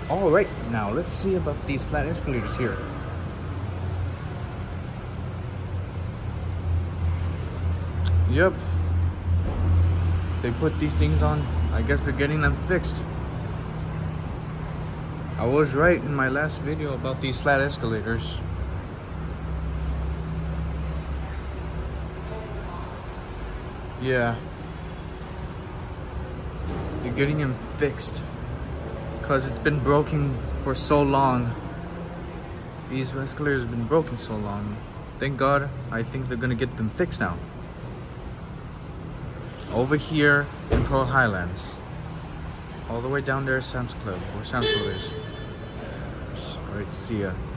All right, now let's see about these flat escalators here. Yep. They put these things on. I guess they're getting them fixed. I was right in my last video about these flat escalators. Yeah. They're getting them fixed. Because it's been broken for so long. These escalators have been broken so long. Thank God, I think they're gonna get them fixed now. Over here in Pearl Highlands. All the way down there is Sam's Club, where Sam's Club is. Alright, see ya.